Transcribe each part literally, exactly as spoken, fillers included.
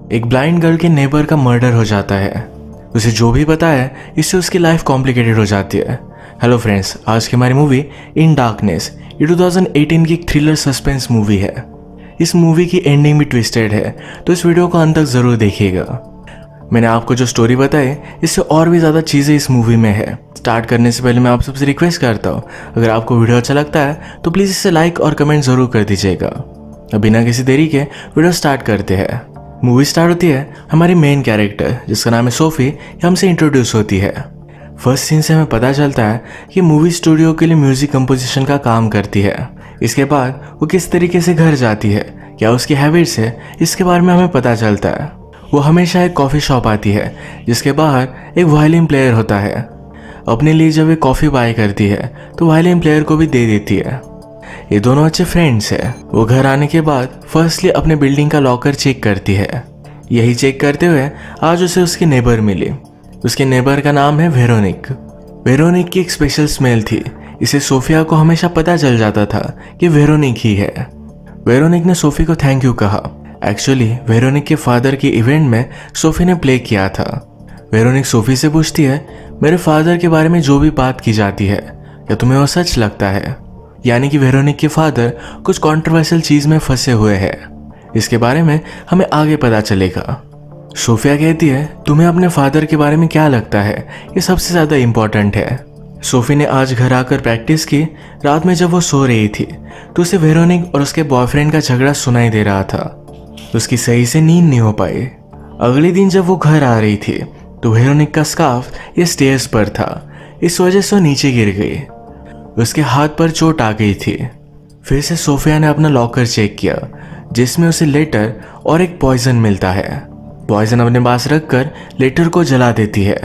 एक blind girl के neighbour का मर्डर हो जाता है। उसे जो भी पता है इससे उसकी लाइफ कॉम्प्लिकेटेड हो जाती है। हेलो फ्रेंड्स, आज की हमारी मूवी इन डार्कनेस ये दो हज़ार अठारह की एक थ्रिलर सस्पेंस मूवी है। इस मूवी की एंडिंग भी ट्विस्टेड है, तो इस वीडियो को अंत तक जरूर देखिएगा। मैंने आपको जो स्टोरी बताई इससे और भी ज़्यादा चीज़ें इस मूवी में है। स्टार्ट करने से पहले मैं आप सबसे रिक्वेस्ट करता हूँ, अगर आपको वीडियो अच्छा लगता है तो प्लीज़ इसे लाइक और कमेंट ज़रूर कर दीजिएगा। अब बिना किसी देरी के वीडियो स्टार्ट करते हैं। मूवी स्टार्ट होती है हमारी मेन कैरेक्टर जिसका नाम है सोफी, ये हमसे इंट्रोड्यूस होती है। फर्स्ट सीन से हमें पता चलता है कि मूवी स्टूडियो के लिए म्यूजिक कंपोजिशन का काम करती है। इसके बाद वो किस तरीके से घर जाती है, क्या उसकी हैबिट्स है, इसके बारे में हमें पता चलता है। वो हमेशा एक कॉफ़ी शॉप आती है जिसके बाहर एक वायलिन प्लेयर होता है। अपने लिए जब वे कॉफ़ी बाय करती है तो वायलिन प्लेयर को भी दे देती है। ये दोनों अच्छे फ्रेंड्स हैं। वो घर आने के बाद फर्स्टली अपने बिल्डिंग का लॉकर चेक करती है। यही चेक करते हुए आज उसे उसकी नेबर मिली। उसके नेबर का नाम है वेरोनिक। वेरोनिक की एक स्पेशल स्मेल थी, इसे सोफिया को हमेशा पता चल जाता था कि वेरोनिक ही है। वेरोनिक ने सोफी को थैंक यू कहा। एक्चुअली वेरोनिक के फादर के इवेंट में सोफी ने प्ले किया था। वेरोनिक सोफी से पूछती है, मेरे फादर के बारे में जो भी बात की जाती है क्या तुम्हें वो सच लगता है? यानी कि वेरोनिक के फादर कुछ कंट्रोवर्शियल चीज में फंसे हुए हैं। इसके बारे में हमें आगे पता चलेगा। सोफिया कहती है, तुम्हें अपने फादर के बारे में क्या लगता है, ये सबसे ज्यादा इम्पोर्टेंट है। सोफी ने आज घर आकर प्रैक्टिस की। रात में जब वो सो रही थी तो उसे वेरोनिक और उसके बॉयफ्रेंड का झगड़ा सुनाई दे रहा था। उसकी सही से नींद नहीं हो पाई। अगले दिन जब वो घर आ रही थी तो वेरोनिक का स्कार्फ ये स्टेयर्स पर था, इस वजह से वो नीचे गिर गई। उसके हाथ पर चोट आ गई थी। फिर से सोफिया ने अपना लॉकर चेक किया जिसमें उसे लेटर और एक पॉइजन मिलता है। पॉइजन अपने पास रखकर लेटर को जला देती है।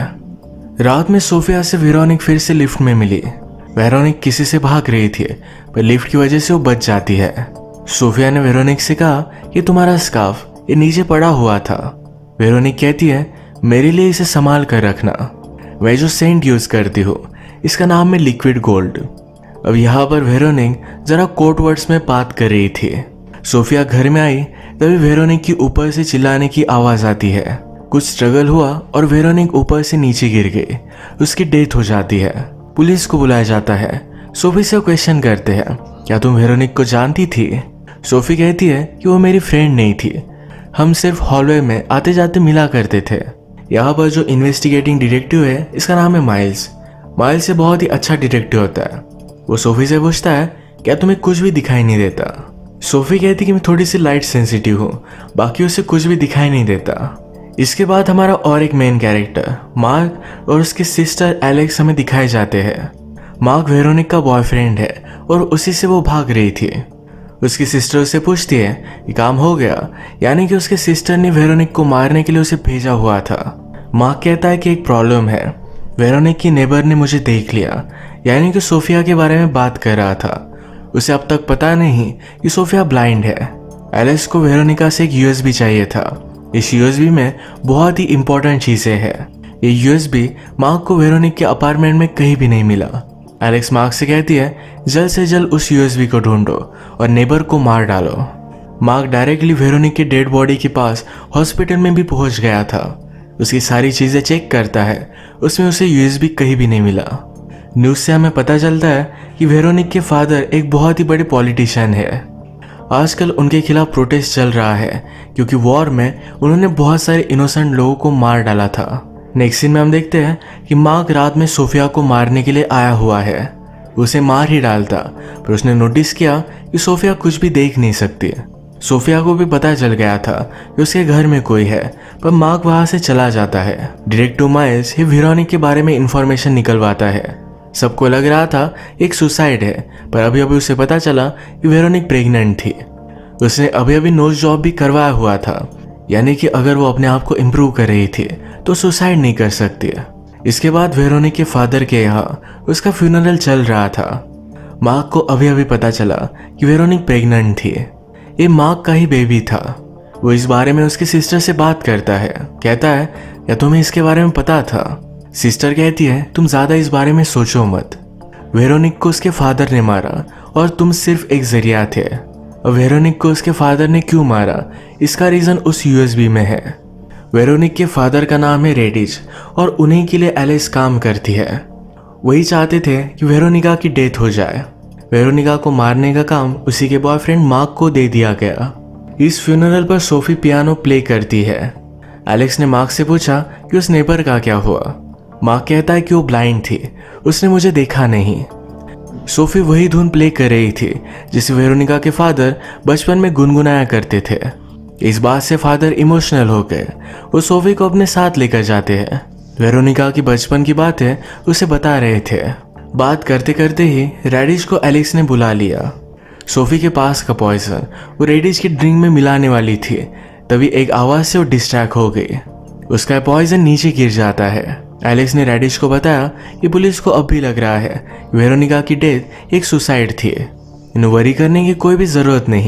रात में सोफिया से वेरोनिक फिर से लिफ्ट में मिली। वेरोनिक किसी से भाग रही थी पर लिफ्ट की वजह से वो बच जाती है। सोफिया ने वेरोनिक से कहा कि तुम्हारा स्कार्फ ये नीचे पड़ा हुआ था। वेरोनिक कहती है, मेरे लिए इसे संभाल कर रखना। मैं जो सेंट यूज करती हूँ इसका नाम है लिक्विड गोल्ड। अब यहाँ पर वेरोनिक जरा कोड वर्ड्स में बात कर रही थी। सोफिया घर में आई तभी वेरोनिक की ऊपर से चिल्लाने की आवाज आती है। कुछ स्ट्रगल हुआ और वेरोनिक ऊपर से नीचे गिर गई। उसकी डेथ हो जाती है। पुलिस को बुलाया जाता है। सोफी से क्वेश्चन करते हैं, क्या तुम वेरोनिक को जानती थी? सोफी कहती है कि वो मेरी फ्रेंड नहीं थी, हम सिर्फ हॉलवे में आते जाते मिला करते थे। यहाँ पर जो इन्वेस्टिगेटिंग डिटेक्टिव है इसका नाम है माइल्स। माइल्स से बहुत ही अच्छा डिटेक्टिव होता है। वो सोफी से पूछता है, क्या तुम्हें कुछ भी दिखाई नहीं देता? सोफी कहती कि मैं थोड़ी सी लाइट सेंसिटिव हूँ, बाकी उसे कुछ भी दिखाई नहीं देता। इसके बाद हमारा और एक मेन कैरेक्टर मार्क और उसके सिस्टर एलेक्स हमें दिखाए जाते हैं। मार्क वेरोनिक का बॉयफ्रेंड है और उसी से वो भाग रही थी। उसकी सिस्टर उसे पूछती है कि काम हो गया, यानी कि उसके सिस्टर ने वेरोनिक को मारने के लिए उसे भेजा हुआ था। मार्क कहता है कि एक प्रॉब्लम है, वेरोनिक की नेबर ने मुझे देख लिया, यानी कि सोफिया के बारे में बात कर रहा था। उसे अब तक पता नहीं कि सोफिया ब्लाइंड है। एलेक्स को वेरोनिका से एक यूएसबी चाहिए था। इस यूएसबी में बहुत ही इंपॉर्टेंट चीजें हैं। ये यूएसबी मार्क को वेरोनिक के अपार्टमेंट में कहीं भी नहीं मिला। एलेक्स मार्क से कहती है, जल्द से जल्द उस यूएसबी को ढूंढो और नेबर को मार डालो। मार्क डायरेक्टली वेरोनिक के डेड बॉडी के पास हॉस्पिटल में भी पहुंच गया था। उसकी सारी चीजें चेक करता है, उसमें उसे यूएसबी कहीं भी नहीं मिला। न्यूज से हमें पता चलता है कि वेरोनिक के फादर एक बहुत ही बड़े पॉलिटिशियन है। आजकल उनके खिलाफ प्रोटेस्ट चल रहा है क्योंकि वॉर में उन्होंने बहुत सारे इनोसेंट लोगों को मार डाला था। नेक्स्ट सीन में हम देखते हैं कि मार्क रात में सोफिया को मारने के लिए आया हुआ है। उसे मार ही डालता, पर उसने नोटिस किया कि सोफिया कुछ भी देख नहीं सकती। सोफिया को भी पता चल गया था कि उसके घर में कोई है, पर मार्क वहां से चला जाता है। डिटेक्टिव माइल्स ये वेरोनिक के बारे में इंफॉर्मेशन निकलवाता है। सबको लग रहा था एक सुसाइड है, पर अभी अभी उसे पता चला कि वेरोनिक प्रेग्नेंट थी। उसने अभी अभी नोज जॉब भी करवाया हुआ था, यानी कि अगर वो अपने आप को इम्प्रूव कर रही थी तो सुसाइड नहीं कर सकती। इसके बाद वेरोनिक के फादर के यहाँ उसका फ्यूनरल चल रहा था। मार्क को अभी अभी पता चला कि वेरोनिक प्रेग्नेंट थी। ये मार्क का ही बेबी था। वो इस बारे में उसकी सिस्टर से बात करता है। कहता है, क्या तुम्हें इसके बारे में पता था? सिस्टर कहती है, तुम ज्यादा इस बारे में सोचो मत। वेरोनिक को उसके फादर ने मारा और तुम सिर्फ एक जरिया थे। और वेरोनिक को उसके फादर ने क्यों मारा, इसका रीज़न उस यूएसबी में है। वेरोनिक के फादर का नाम है रेडिज और उन्हीं के लिए एलिस काम करती है। वही चाहते थे कि वेरोनिका की डेथ हो जाए। वेरोनिका को मारने का काम उसी के बॉयफ्रेंड मार्क को दे दिया गया। इस फ्यूनरल पर सोफी पियानो प्ले करती है। एलेक्स ने मार्क से पूछा कि उस नेबर का क्या हुआ। मार्क कहता है कि वो ब्लाइंड थी, उसने मुझे देखा नहीं। सोफी वही धुन प्ले कर रही थी जिसे वेरोनिका के फादर बचपन में गुनगुनाया करते थे। इस बात से फादर इमोशनल हो गए। वो सोफी को अपने साथ लेकर जाते हैं। वेरोनिका की बचपन की बातें उसे बता रहे थे। बात करते करते ही रेडिश को एलेक्स ने बुला लिया। सोफी के पास का पॉइजन वो रेडिश की ड्रिंक में मिलाने वाली थी, तभी एक आवाज से वो डिस्ट्रैक्ट हो गई। उसका पॉइजन नीचे गिर जाता है। एलेक्स ने रेडिश को बताया कि पुलिस को अब भी लग रहा है वेरोनिका की डेथ एक सुसाइड थी, इन्हें वरी करने की कोई भी जरूरत नहीं।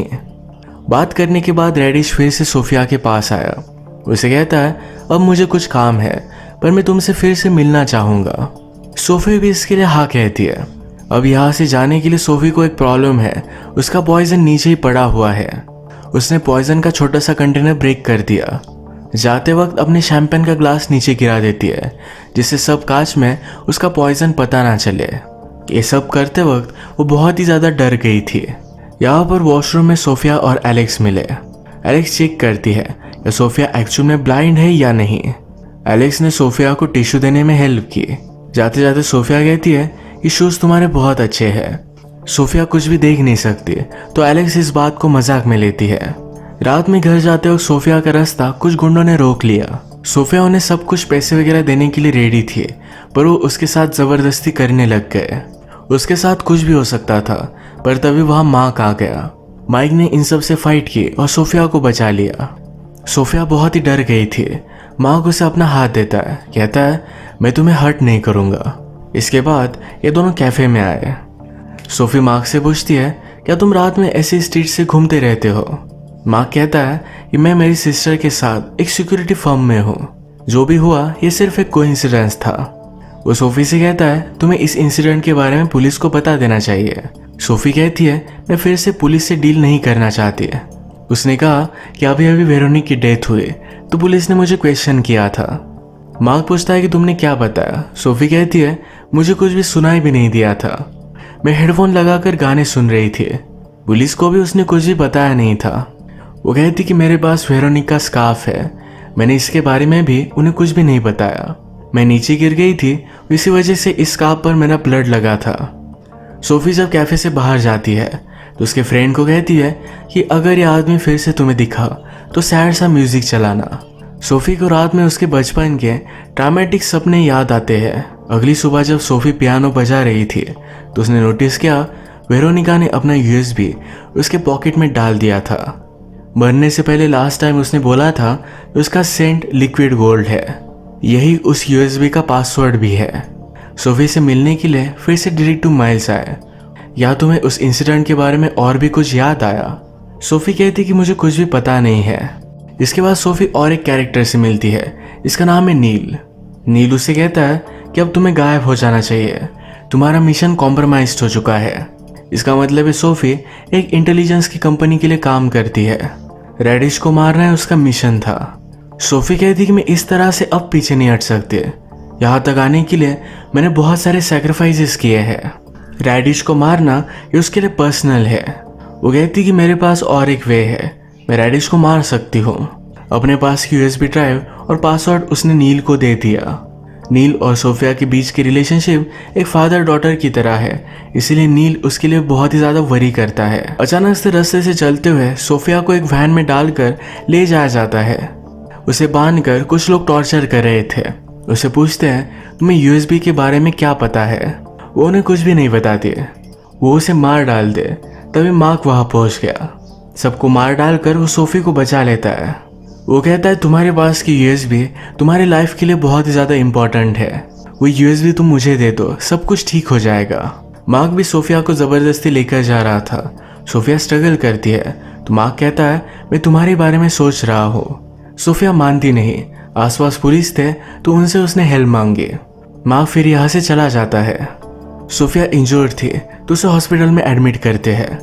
बात करने के बाद रेडिश फिर से सोफिया के पास आया। उसे कहता है अब मुझे कुछ काम है पर मैं तुमसे फिर से मिलना चाहूंगा। सोफी भी इसके लिए हाँ कहती है। अब यहाँ से जाने के लिए सोफी को एक प्रॉब्लम है, उसका पॉइजन नीचे ही पड़ा हुआ है। उसने पॉइजन का छोटा सा कंटेनर ब्रेक कर दिया। जाते वक्त अपने शैंपेन का ग्लास नीचे गिरा देती है जिससे सब कांच में उसका पॉइजन पता ना चले। ये सब करते वक्त वो बहुत ही ज़्यादा डर गई थी। यहाँ पर वॉशरूम में सोफिया और एलेक्स मिले। एलेक्स चेक करती है कि सोफिया एक्चुअल में ब्लाइंड है या नहीं। एलेक्स ने सोफिया को टिश्यू देने में हेल्प की। जाते जाते सोफिया कहती है कि शूज़ तुम्हारे बहुत अच्छे हैं। सोफिया कुछ भी देख नहीं सकती तो एलेक्स इस बात को मजाक में लेती है। रात में घर जाते वक्त सोफिया का रास्ता कुछ गुंडों ने रोक लिया। सोफिया उन्हें सब कुछ पैसे वगैरह देने के लिए रेडी थी पर वो उसके साथ ज़बरदस्ती करने लग गए। उसके साथ कुछ भी हो सकता था पर तभी वहाँ मार्क आ गया। माइक ने इन सब से फाइट की और सोफिया को बचा लिया। सोफिया बहुत ही डर गई थी। मार्क उसे अपना हाथ देता है, कहता है मैं तुम्हें हर्ट नहीं करूँगा। इसके बाद ये दोनों कैफ़े में आए। सोफी मार्क से पूछती है क्या तुम रात में ऐसे स्ट्रीट से घूमते रहते हो। मार्क कहता है कि मैं मेरी सिस्टर के साथ एक सिक्योरिटी फर्म में हूँ, जो भी हुआ ये सिर्फ एक कोइंसिडेंस था। वो सोफी से कहता है तुम्हें इस इंसिडेंट के बारे में पुलिस को बता देना चाहिए। सोफी कहती है मैं फिर से पुलिस से डील नहीं करना चाहती है। उसने कहा कि अभी अभी वेरोनिक की डेथ हुई तो पुलिस ने मुझे क्वेश्चन किया था। मार्क पूछता है कि तुमने क्या बताया। सोफी कहती है मुझे कुछ भी सुनाई भी नहीं दिया था, मैं हेडफोन लगाकर गाने सुन रही थी। पुलिस को भी उसने कुछ भी बताया नहीं था। वो कहती कि मेरे पास वेरोनिक का स्कार्फ है, मैंने इसके बारे में भी उन्हें कुछ भी नहीं बताया। मैं नीचे गिर गई थी, इसी वजह से इस स्कार्फ पर मेरा ब्लड लगा था। सोफी जब कैफे से बाहर जाती है तो उसके फ्रेंड को कहती है कि अगर ये आदमी फिर से तुम्हें दिखा तो सैड सा म्यूजिक चलाना। सोफी को रात में उसके बचपन के ड्रामेटिक सपने याद आते हैं। अगली सुबह जब सोफी पियानो बजा रही थी तो उसने नोटिस किया वेरोनिका ने अपना यूएसबी उसके पॉकेट में डाल दिया था। मरने से पहले लास्ट टाइम उसने बोला था कि उसका सेंट लिक्विड गोल्ड है, यही उस यूएसबी का पासवर्ड भी है। सोफी से मिलने के लिए फिर से डायरेक्ट टू माइल्स आए। या तुम्हें उस इंसिडेंट के बारे में और भी कुछ याद आया। सोफी कहती कि मुझे कुछ भी पता नहीं है। इसके बाद सोफी और एक कैरेक्टर से मिलती है, इसका नाम है नील। नील उसे कहता है कि अब तुम्हें गायब हो जाना चाहिए, तुम्हारा मिशन कॉम्प्रोमाइज हो चुका है। इसका मतलब है सोफी एक इंटेलिजेंस की कंपनी के लिए काम करती है। रेडिश को मारना है उसका मिशन था। सोफी कहती कि मैं इस तरह से अब पीछे नहीं हट सकती, यहाँ तक आने के लिए मैंने बहुत सारे सैक्रिफाइसेस किए हैं। रेडिश को मारना ये उसके लिए पर्सनल है। वो कहती कि मेरे पास और एक वे है, मैं रेडिश को मार सकती हूँ। अपने पास की यूएसबी ड्राइव और पासवर्ड उसने नील को दे दिया। नील और सोफिया के बीच की रिलेशनशिप एक फादर डॉटर की तरह है, इसीलिए नील उसके लिए बहुत ही ज़्यादा वरी करता है। अचानक से रास्ते से चलते हुए सोफिया को एक वैन में डालकर ले जाया जाता है। उसे बांधकर कुछ लोग टॉर्चर कर रहे थे। उसे पूछते हैं तुम्हें यूएसबी के बारे में क्या पता है। वो उन्हें कुछ भी नहीं बताती। वो उसे मार डाल दे। तभी मार्क वहाँ पहुँच गया। सबको मार डालकर वो सोफी को बचा लेता है। वो कहता है तुम्हारे पास की यूएसबी तुम्हारी लाइफ के लिए बहुत ही ज़्यादा इम्पोर्टेंट है, वो यूएसबी तुम मुझे दे दो, सब कुछ ठीक हो जाएगा। मार्क भी सोफिया को ज़बरदस्ती लेकर जा रहा था। सोफिया स्ट्रगल करती है तो मार्क कहता है मैं तुम्हारे बारे में सोच रहा हूँ। सोफिया मानती नहीं। आसपास पुलिस थे तो उनसे उसने हेल्प मांगी। मार्क फिर यहाँ से चला जाता है। सोफिया इंजर्ड थी तो उसे हॉस्पिटल में एडमिट करते हैं।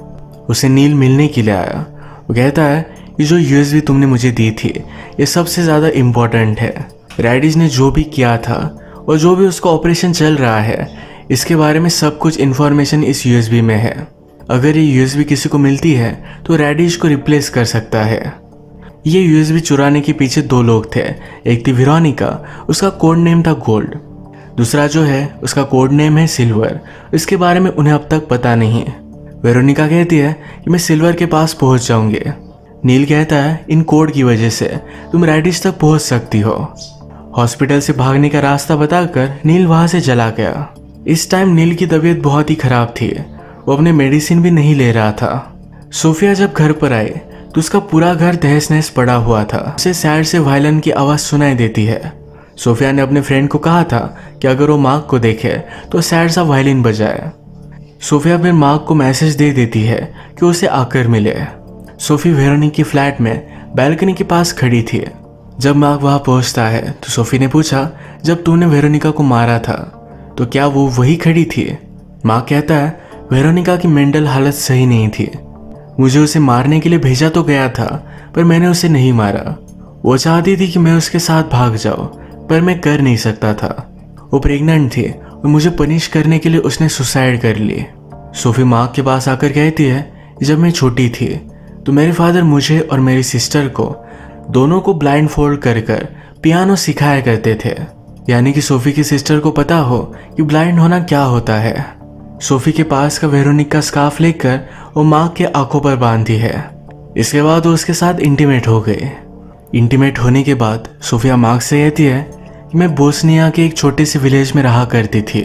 उसे नील मिलने के लिए आया। वो कहता है कि जो यूएसबी तुमने मुझे दी थी ये सबसे ज़्यादा इम्पोर्टेंट है। रेडिश ने जो भी किया था और जो भी उसका ऑपरेशन चल रहा है इसके बारे में सब कुछ इन्फॉर्मेशन इस यूएसबी में है। अगर ये यूएसबी किसी को मिलती है तो रेडिश को रिप्लेस कर सकता है। ये यूएसबी चुराने के पीछे दो लोग थे। एक थी वेरोनिका, उसका कोड नेम था गोल्ड। दूसरा जो है उसका कोड नेम है सिल्वर। इसके बारे में उन्हें अब तक पता नहीं। वेरोनिका कहती है कि मैं सिल्वर के पास पहुंच जाऊंगी। नील कहता है इन कोड की वजह से तुम रेडिश तक पहुंच सकती हो। हॉस्पिटल से भागने का रास्ता बताकर नील वहां से चला गया। इस टाइम नील की तबीयत बहुत ही खराब थी। वो अपने मेडिसिन भी नहीं ले रहा था। सोफिया जब घर पर आई तो उसका पूरा घर तहस नहस पड़ा हुआ था। उसे सैड से वायलिन की आवाज़ सुनाई देती है। सोफिया ने अपने फ्रेंड को कहा था कि अगर वो मार्क को देखे तो सैड सा वायलिन बजाए। सोफिया फिर मार्क को मैसेज दे देती है कि उसे आकर मिले। सोफी वेरोनिका की फ्लैट में बैल्कनी के पास खड़ी थी। जब मार्क वहां पहुंचता है तो सोफी ने पूछा जब तूने वेरोनिका को मारा था तो क्या वो वही खड़ी थी? मार्क कहता है वेरोनिका की मेंटल हालत सही नहीं थी। मुझे उसे मारने के लिए भेजा तो गया था पर मैंने उसे नहीं मारा। वो चाहती थी कि मैं उसके साथ भाग जाऊं पर मैं कर नहीं सकता था। वो प्रेग्नेंट थी और मुझे पनिश करने के लिए उसने सुसाइड कर ली। सोफी मार्क के पास आकर कहती है कि जब मैं छोटी थी तो मेरे फादर मुझे और मेरी सिस्टर को दोनों को ब्लाइंड फोल्ड कर कर पियानो सिखाया करते थे। यानी कि सोफी की सिस्टर को पता हो कि ब्लाइंड होना क्या होता है। सोफी के पास का वेरोनिका का स्कार्फ लेकर वो मार्क के आंखों पर बांधती है। इसके बाद वो उसके साथ इंटीमेट हो गए। इंटीमेट होने के बाद सोफिया मार्क से कहती है कि मैं बोस्निया के एक छोटे से विलेज में रहा करती थी।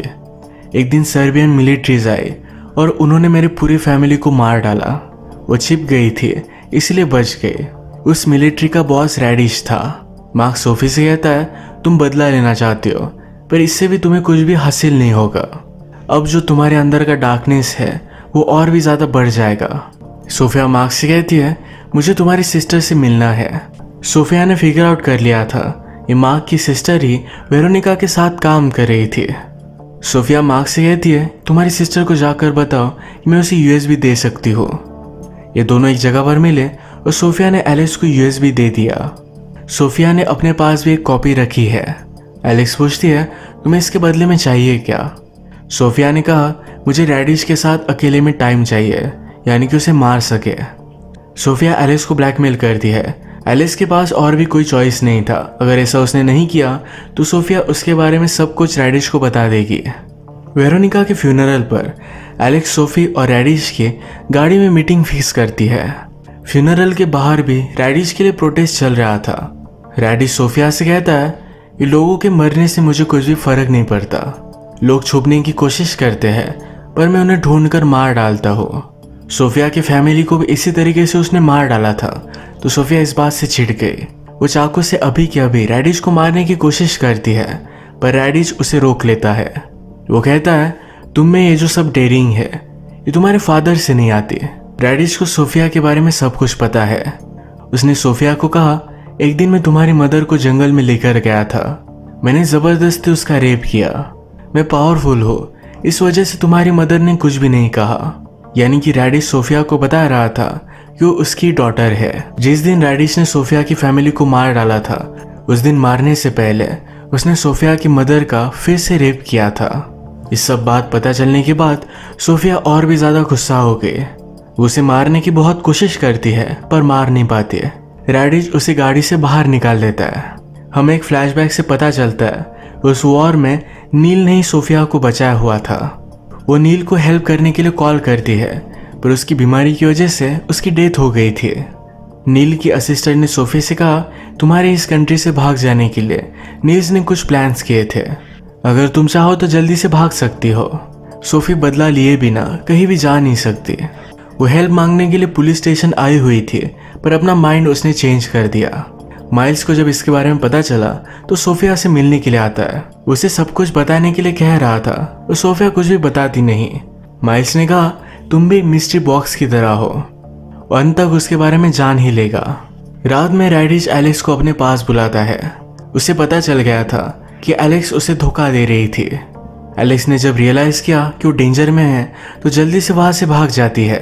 एक दिन सर्बियन मिलिट्रीज आई और उन्होंने मेरी पूरी फैमिली को मार डाला। वो छिप गई थी इसलिए बच गई। उस मिलिट्री का बॉस रेडिश था। मार्क सोफी से कहता है तुम बदला लेना चाहते हो पर इससे भी तुम्हें कुछ भी हासिल नहीं होगा। अब जो तुम्हारे अंदर का डार्कनेस है वो और भी ज़्यादा बढ़ जाएगा। सोफिया मार्क से कहती है मुझे तुम्हारी सिस्टर से मिलना है। सोफिया ने फिगर आउट कर लिया था ये मार्क की सिस्टर ही वेरोनिका के साथ काम कर रही थी। सोफिया मार्क से कहती है तुम्हारी सिस्टर को जाकर बताओ कि मैं उसे यूएसबी दे सकती हूँ। ये दोनों एक जगह पर मिले और सोफिया ने एलेक्स को यूएसबी दे दिया। सोफिया ने अपने पास भी एक कॉपी रखी है। एलेक्स पूछती है तुम्हें इसके बदले में चाहिए क्या? सोफिया ने कहा मुझे रेडिश के साथ अकेले में टाइम चाहिए, यानी कि उसे मार सके। सोफिया एलेक्स को ब्लैकमेल करती है। एलेक्स के पास और भी कोई चॉइस नहीं था। अगर ऐसा उसने नहीं किया तो सोफिया उसके बारे में सब कुछ रेडिश को बता देगी। वेरोनिका के फ्यूनरल पर एलेक्स, सोफी और रेडिश की गाड़ी में मीटिंग फिक्स करती है। फ्यूनरल के बाहर भी रेडिश के लिए प्रोटेस्ट चल रहा था। रेडिश सोफिया से कहता है कि लोगों के मरने से मुझे कुछ भी फर्क नहीं पड़ता। लोग छुपने की कोशिश करते हैं पर मैं उन्हें ढूंढकर मार डालता हूँ। सोफिया की फैमिली को भी इसी तरीके से उसने मार डाला था तो सोफिया इस बात से चिढ़ गई। वो चाकू से अभी के अभी रेडिश को मारने की कोशिश करती है पर रेडिश उसे रोक लेता है। वो कहता है तुम में ये जो सब डेयरिंग है ये तुम्हारे फादर से नहीं आती। रेडिश को सोफिया के बारे में सब कुछ पता है। उसने सोफिया को कहा एक दिन मैं तुम्हारी मदर को जंगल में लेकर गया था। मैंने जबरदस्ती उसका रेप किया। मैं पावरफुल हूँ इस वजह से तुम्हारी मदर ने कुछ भी नहीं कहा। यानी कि रेडिश सोफिया को बता रहा था कि वो उसकी डॉटर है। जिस दिन रेडिश ने सोफिया की फैमिली को मार डाला था उस दिन मारने से पहले उसने सोफिया की मदर का फिर से रेप किया था। इस सब बात पता चलने के बाद सोफिया और भी ज्यादा गुस्सा हो गई। वो उसे मारने की बहुत कोशिश करती है पर मार नहीं पाती। रेडिश उसे गाड़ी से बाहर निकाल देता है। हमें एक फ्लैशबैक से पता चलता है उस वॉर में नील ने ही सोफिया को बचाया हुआ था। वो नील को हेल्प करने के लिए कॉल करती है पर उसकी बीमारी की वजह से उसकी डेथ हो गई थी। नील की असिस्टेंट ने सोफी से कहा तुम्हारे इस कंट्री से भाग जाने के लिए नील्स ने कुछ प्लान्स किए थे। अगर तुम चाहो तो जल्दी से भाग सकती हो। सोफी बदला लिए बिना कहीं भी जा नहीं सकती। वो हेल्प मांगने के लिए पुलिस स्टेशन आई हुई थी पर अपना माइंड उसने चेंज कर दिया। माइल्स को जब इसके बारे में पता चला तो सोफिया से मिलने के लिए आता है। उसे सब कुछ बताने के लिए कह रहा था तो सोफिया कुछ भी बताती नहीं। माइल्स ने कहा तुम भी मिस्ट्री बॉक्स की तरह हो और अंत तक उसके बारे में जान ही लेगा। रात में रेडिश एलेक्स को अपने पास बुलाता है। उसे पता चल गया था कि एलेक्स उसे धोखा दे रही थी। एलेक्स ने जब रियलाइज किया कि वो डेंजर में है तो जल्दी से वहां से भाग जाती है।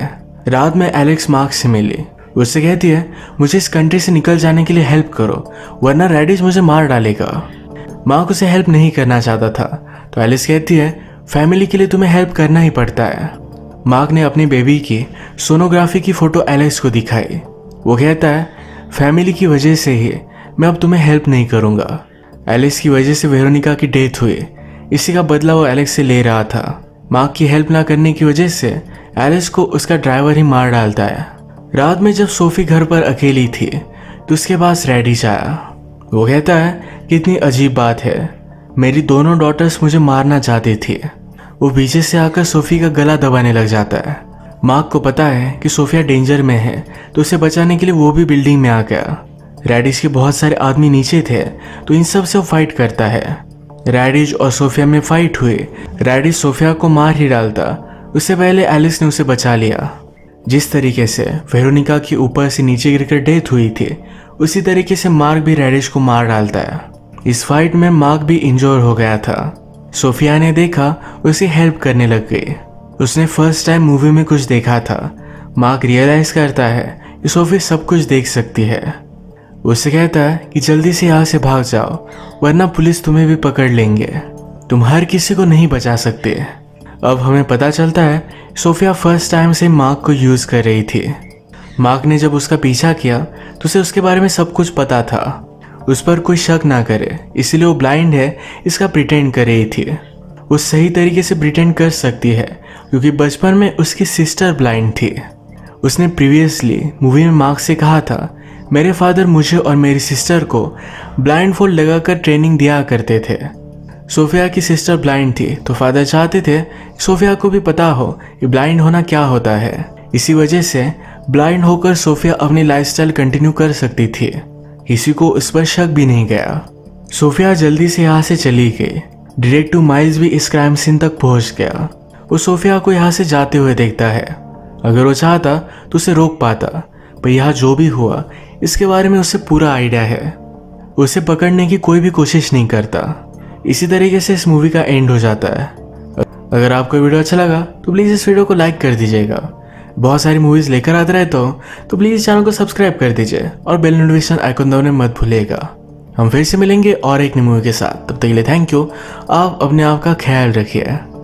रात में एलेक्स मार्क से मिली। उससे कहती है मुझे इस कंट्री से निकल जाने के लिए हेल्प करो वरना रेडिश मुझे मार डालेगा। मार्क उसे हेल्प नहीं करना चाहता था तो एलिस कहती है फैमिली के लिए तुम्हें हेल्प करना ही पड़ता है। मार्क ने अपनी बेबी की सोनोग्राफी की फ़ोटो एलेक्स को दिखाई। वो कहता है फैमिली की वजह से ही मैं अब तुम्हें हेल्प नहीं करूँगा। एलिस की वजह से वेरोनिका की डेथ हुई, इसी का बदला वो एलेक्स से ले रहा था। मार्क की हेल्प ना करने की वजह से एलिस को उसका ड्राइवर ही मार डालता है। रात में जब सोफी घर पर अकेली थी तो उसके पास रेडिश आया। वो कहता है कितनी अजीब बात है, मेरी दोनों डॉटर्स मुझे मारना चाहती थी। वो पीछे से आकर सोफी का गला दबाने लग जाता है। मार्क को पता है कि सोफिया डेंजर में है तो उसे बचाने के लिए वो भी बिल्डिंग में आ गया। रेडिश के बहुत सारे आदमी नीचे थे तो इन सब से वो फाइट करता है। रेडिश और सोफिया में फाइट हुई। रेडिश सोफिया को मार ही डालता, उससे पहले एलिस ने उसे बचा लिया। जिस तरीके से वेरोनिका की ऊपर से नीचे गिरकर डेथ हुई थी उसी तरीके से मार्क भी रेडिश को मार डालता है। इस फाइट में मार्क भी इंजोर हो गया था। सोफिया ने देखा, उसे हेल्प करने लग गई। उसने फर्स्ट टाइम मूवी में कुछ देखा था। मार्क रियलाइज करता है कि सोफी सब कुछ देख सकती है। उससे कहता है कि जल्दी से यहाँ से भाग जाओ वरना पुलिस तुम्हें भी पकड़ लेंगे, तुम हर किसी को नहीं बचा सकते। अब हमें पता चलता है सोफिया फर्स्ट टाइम से मार्क को यूज कर रही थी। मार्क ने जब उसका पीछा किया तो उसे उसके बारे में सब कुछ पता था। उस पर कोई शक ना करे इसलिए वो ब्लाइंड है इसका प्रिटेंड कर रही थी। वो सही तरीके से प्रिटेंड कर सकती है क्योंकि बचपन में उसकी सिस्टर ब्लाइंड थी। उसने प्रीवियसली मूवी में मार्क से कहा था मेरे फादर मुझे और मेरी सिस्टर को ब्लाइंड फोल्ड लगाकर ट्रेनिंग दिया करते थे। सोफिया की सिस्टर ब्लाइंड थी तो फादर चाहते थे सोफिया को भी पता हो कि ब्लाइंड होना क्या होता है। इसी वजह से ब्लाइंड होकर सोफिया अपनी लाइफस्टाइल कंटिन्यू कर सकती थी। किसी को उस पर शक भी नहीं गया। सोफिया जल्दी से यहाँ से चली गई। डिटेक्टिव माइल्स भी इस क्राइम सीन तक पहुँच गया। वो सोफिया को यहाँ से जाते हुए देखता है। अगर वो चाहता तो उसे रोक पाता, पर यहाँ जो भी हुआ इसके बारे में उसे पूरा आइडिया है। उसे पकड़ने की कोई भी कोशिश नहीं करता। इसी तरीके से इस मूवी का एंड हो जाता है। अगर आपको वीडियो अच्छा लगा तो प्लीज़ इस वीडियो को लाइक कर दीजिएगा। बहुत सारी मूवीज़ लेकर आते रहता हूँ तो प्लीज़ चैनल को सब्सक्राइब कर दीजिए और बेल नोटिफिकेशन आइकन दबाना मत भूलिएगा। हम फिर से मिलेंगे और एक नई मूवी के साथ। तब तक के लिए थैंक यू। आप अपने आप का ख्याल रखिए।